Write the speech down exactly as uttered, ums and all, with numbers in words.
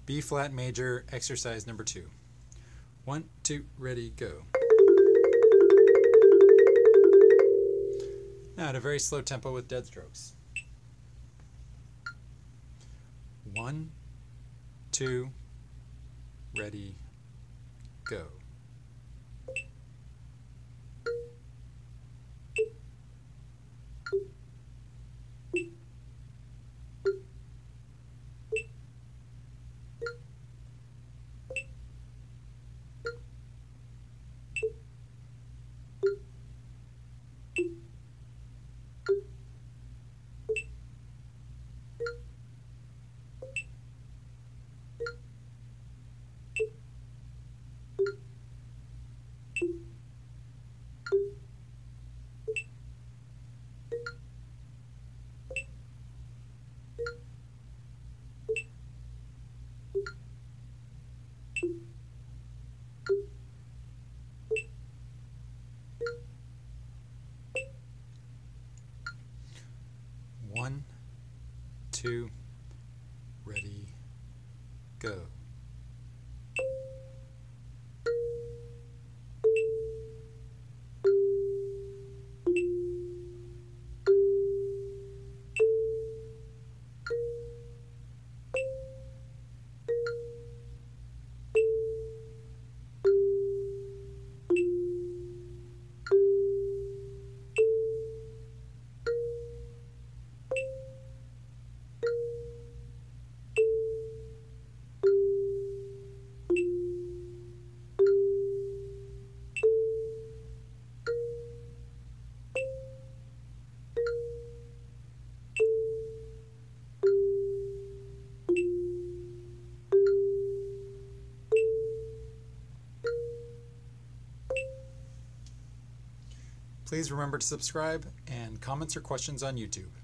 B flat major, exercise number two. One, two, ready, go. Now at a very slow tempo with dead strokes. One, two, ready, go. One, two, ready, go. Please remember to subscribe and comments or questions on YouTube.